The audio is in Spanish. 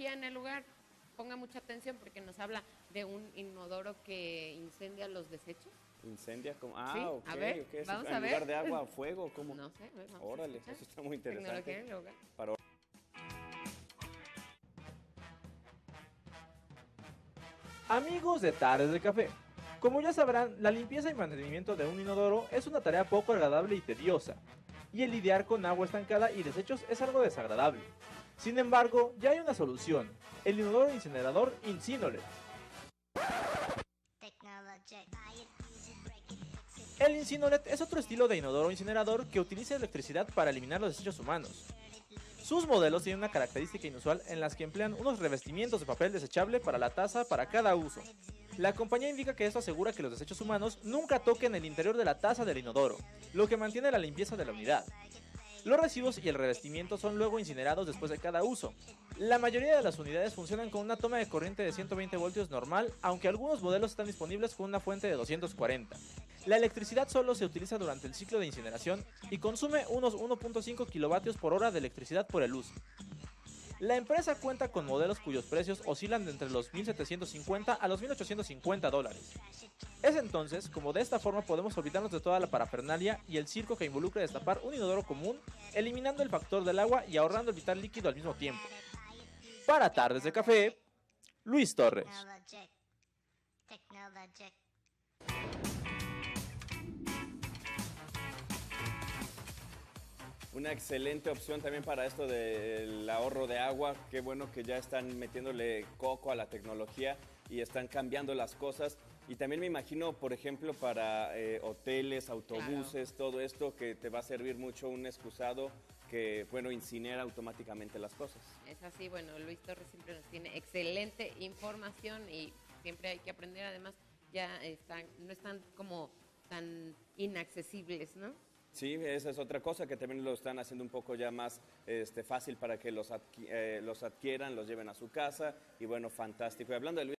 vaya en el lugar, ponga mucha atención porque nos habla de un inodoro que incendia los desechos. Incendia como... Sí, Ah, ok, a ver, ok. vamos a En ver. lugar de agua, fuego, ¿cómo? No sé, a ver, vamos a Órale, escuchar. eso está muy Tecnología interesante. en el hogar. Para... Amigos de Tardes de Café, como ya sabrán, la limpieza y mantenimiento de un inodoro es una tarea poco agradable y tediosa, y el lidiar con agua estancada y desechos es algo desagradable. Sin embargo, ya hay una solución, el inodoro incinerador Incinolet. El Incinolet es otro estilo de inodoro incinerador que utiliza electricidad para eliminar los desechos humanos. Sus modelos tienen una característica inusual en las que emplean unos revestimientos de papel desechable para la taza para cada uso. La compañía indica que esto asegura que los desechos humanos nunca toquen el interior de la taza del inodoro, lo que mantiene la limpieza de la unidad. Los residuos y el revestimiento son luego incinerados después de cada uso. La mayoría de las unidades funcionan con una toma de corriente de 120 voltios normal, aunque algunos modelos están disponibles con una fuente de 240. La electricidad solo se utiliza durante el ciclo de incineración y consume unos 1.5 kilovatios por hora de electricidad por el uso. La empresa cuenta con modelos cuyos precios oscilan de entre los 1.750 a los 1.850 dólares. Es entonces como de esta forma podemos olvidarnos de toda la parafernalia y el circo que involucra destapar un inodoro común, eliminando el factor del agua y ahorrando el vital líquido al mismo tiempo. Para Tardes de Café, Luis Torres. Una excelente opción también para esto del ahorro de agua. Qué bueno que ya están metiéndole coco a la tecnología y están cambiando las cosas. Y también me imagino, por ejemplo, para hoteles, autobuses, claro, todo esto que te va a servir mucho un excusado que, bueno, incinera automáticamente las cosas. Es así, bueno, Luis Torres siempre nos tiene excelente información y siempre hay que aprender, además ya no están como tan inaccesibles, ¿no? Sí, esa es otra cosa que también lo están haciendo un poco ya más fácil para que los adquieran, los lleven a su casa y bueno, fantástico. Y hablando de Luis